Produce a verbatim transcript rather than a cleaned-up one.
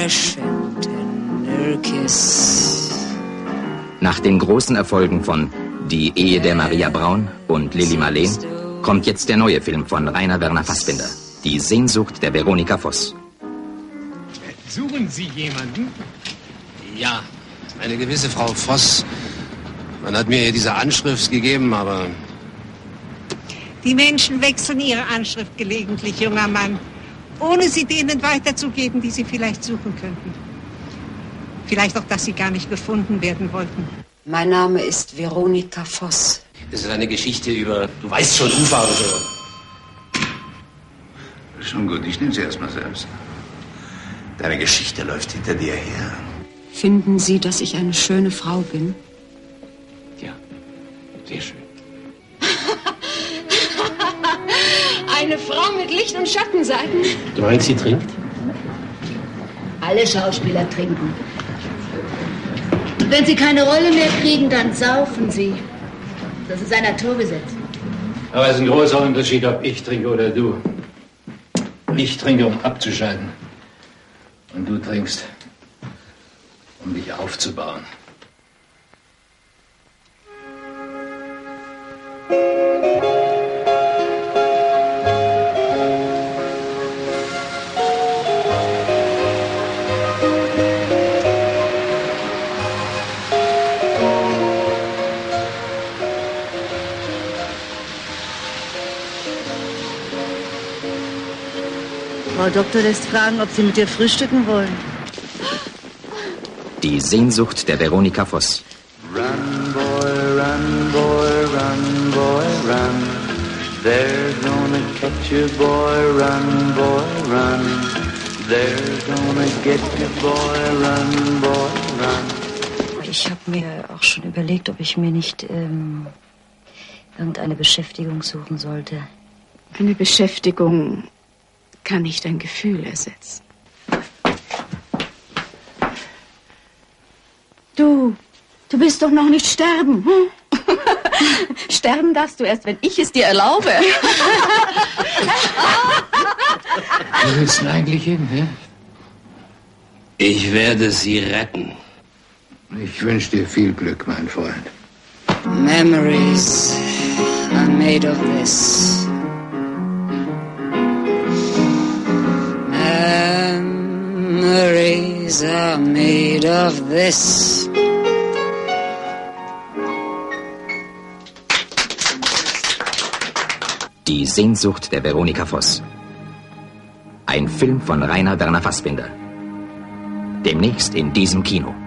fresh and tender kiss. Nach den großen Erfolgen von Die Ehe der Maria Braun und Lili Marleen kommt jetzt der neue Film von Rainer Werner Fassbinder, Die Sehnsucht der Veronika Voss. Suchen Sie jemanden? Ja, eine gewisse Frau Voss. Man hat mir diese Anschrift gegeben, aber... Die Menschen wechseln ihre Anschrift gelegentlich, junger Mann, ohne sie denen weiterzugeben, die sie vielleicht suchen könnten. Vielleicht auch, dass sie gar nicht gefunden werden wollten. Mein Name ist Veronika Voss. Das ist eine Geschichte über, du weißt schon, Ufer und so. Schon gut, ich nehme sie erstmal selbst. Deine Geschichte läuft hinter dir her. Finden Sie, dass ich eine schöne Frau bin? Ja, sehr schön. Eine Frau mit Licht- und Schattenseiten. Du meinst, sie trinkt? Alle Schauspieler trinken. Und wenn sie keine Rolle mehr kriegen, dann saufen sie. Das ist ein Naturgesetz. Aber es ist ein großer Unterschied, ob ich trinke oder du. Ich trinke, um abzuschalten. Und du trinkst, um dich aufzubauen. Frau Doktor lässt fragen, ob Sie mit ihr frühstücken wollen. Die Sehnsucht der Veronika Voss. Run, boy, run, boy, run, boy, run. They're gonna catch you, boy, run, boy, run. They're gonna get you, boy, run, boy, run. Ich habe mir auch schon überlegt, ob ich mir nicht ähm, irgendeine Beschäftigung suchen sollte. Eine Beschäftigung kann nicht ein Gefühl ersetzen. Du, du willst doch noch nicht sterben. Hm? Sterben darfst du erst, wenn ich es dir erlaube. Wo willst du denn eigentlich hin, hä? Ich werde sie retten. Ich wünsche dir viel Glück, mein Freund. Memories are made of this. Memories are made of this. Die Sehnsucht der Veronika Voss. Ein Film von Rainer Werner Fassbinder. Demnächst in diesem Kino.